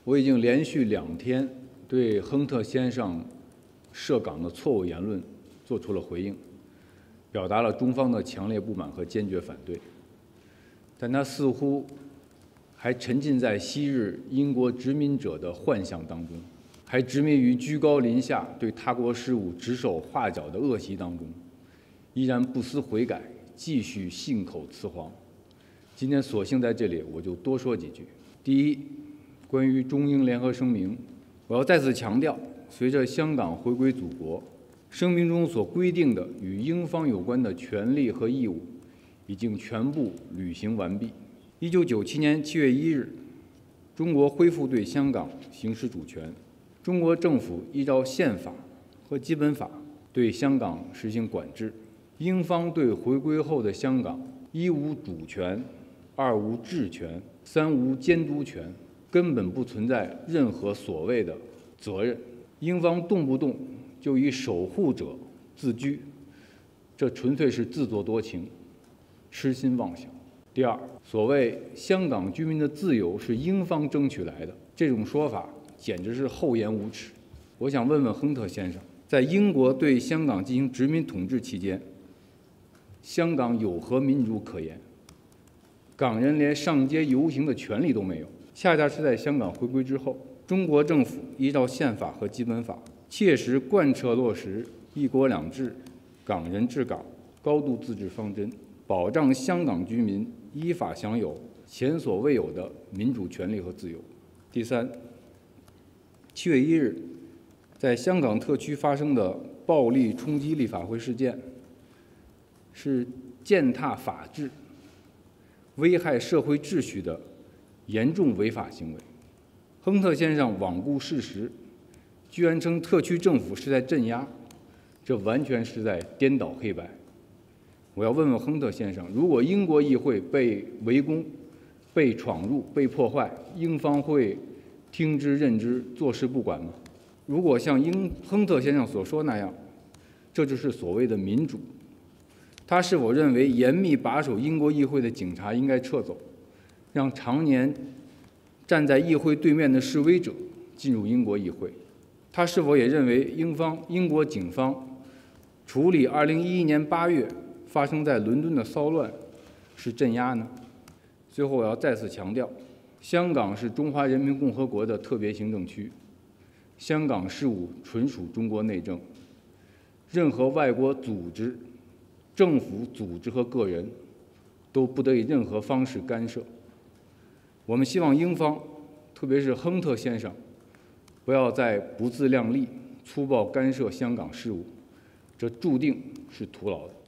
我已经连续2天对亨特先生涉港的错误言论做出了回应，表达了中方的强烈不满和坚决反对。但他似乎还沉浸在昔日英国殖民者的幻想当中，还执迷于居高临下对他国事务指手画脚的恶习当中，依然不思悔改，继续信口雌黄。今天索性在这里我就多说几句。第一，关于中英联合声明，我要再次强调，随着香港回归祖国，声明中所规定的与英方有关的权利和义务已经全部履行完毕。1997年7月1日，中国恢复对香港行使主权，中国政府依照宪法和基本法对香港实行管制。英方对回归后的香港，一无主权，二无治权，三无监督权，根本不存在任何所谓的责任。英方动不动就以守护者自居，这纯粹是自作多情，痴心妄想。第二，所谓香港居民的自由是英方争取来的，这种说法简直是厚颜无耻。我想问问亨特先生，在英国对香港进行殖民统治期间，香港有何民主可言？港人连上街游行的权利都没有。恰恰是在香港回归之后，中国政府依照宪法和基本法，切实贯彻落实“一国两制”、港人治港、高度自治方针，保障香港居民依法享有前所未有的民主权利和自由。第三，7月1日，在香港特区发生的暴力冲击立法会事件，是践踏法治、危害社会秩序的严重违法行为。亨特先生罔顾事实，居然称特区政府是在镇压，这完全是在颠倒黑白。我要问问亨特先生，如果英国议会被围攻、被闯入、被破坏，英方会听之任之、坐视不管吗？如果像亨特先生所说那样，这就是所谓的民主，他是否认为严密把守英国议会的警察应该撤走，让常年站在议会对面的示威者进入英国议会？他是否也认为英国警方处理2011年8月发生在伦敦的骚乱是镇压呢？最后，我要再次强调，香港是中华人民共和国的特别行政区，香港事务纯属中国内政，任何外国组织、政府组织和个人都不得以任何方式干涉。我们希望英方，特别是亨特先生，不要再不自量力、粗暴干涉香港事务，这注定是徒劳的。